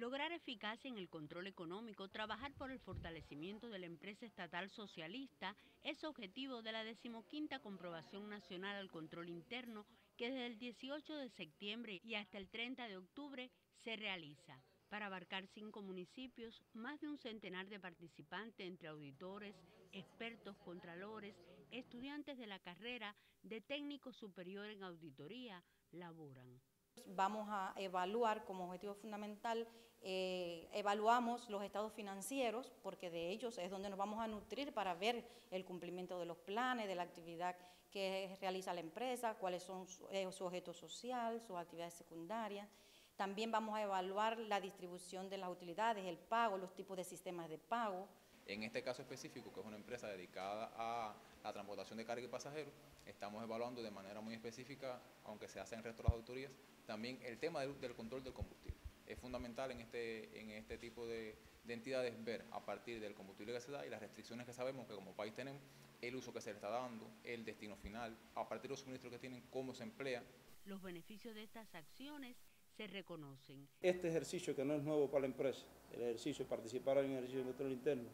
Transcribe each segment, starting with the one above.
Lograr eficacia en el control económico, trabajar por el fortalecimiento de la empresa estatal socialista es objetivo de la 15ª Comprobación Nacional al Control Interno que desde el 18 de septiembre y hasta el 30 de octubre se realiza. Para abarcar 5 municipios, más de un centenar de participantes entre auditores, expertos, contralores, estudiantes de la carrera de técnico superior en auditoría laboran. Vamos a evaluar como objetivo fundamental, evaluamos los estados financieros, porque de ellos es donde nos vamos a nutrir para ver el cumplimiento de los planes, de la actividad que realiza la empresa, cuáles son su objeto social, sus actividades secundarias. También vamos a evaluar la distribución de las utilidades, el pago, los tipos de sistemas de pago. En este caso específico, que es una empresa dedicada a la transportación de carga y pasajeros, estamos evaluando de manera muy específica, aunque se hace en el resto de las auditorías, también el tema del control del combustible. Es fundamental en este tipo de entidades ver a partir del combustible que se da y las restricciones que sabemos que como país tenemos, el uso que se le está dando, el destino final, a partir de los suministros que tienen, cómo se emplea. Los beneficios de estas acciones se reconocen. Este ejercicio que no es nuevo para la empresa, el ejercicio de participar en el ejercicio de control interno,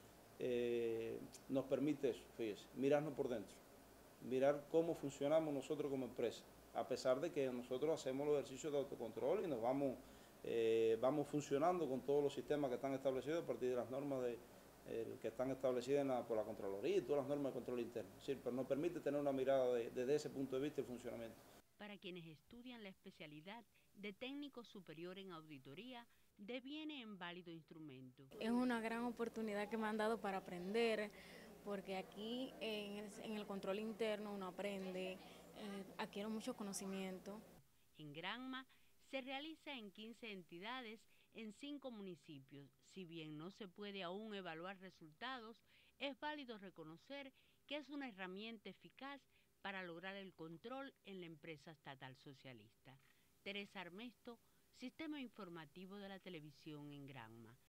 nos permite eso, fíjese, mirarnos por dentro, mirar cómo funcionamos nosotros como empresa, a pesar de que nosotros hacemos los ejercicios de autocontrol y nos vamos funcionando con todos los sistemas que están establecidos a partir de las normas que están establecidas por la Contraloría y todas las normas de control interno. Es decir, pero nos permite tener una mirada desde ese punto de vista el funcionamiento. Para quienes estudian la especialidad de técnico superior en auditoría, deviene en válido instrumento. Es una gran oportunidad que me han dado para aprender, porque aquí en el control interno uno aprende, adquiere mucho conocimiento. En Granma se realiza en 15 entidades en 5 municipios. Si bien no se puede aún evaluar resultados, es válido reconocer que es una herramienta eficaz para lograr el control en la empresa estatal socialista. Teresa Armesto, Sistema Informativo de la Televisión en Granma.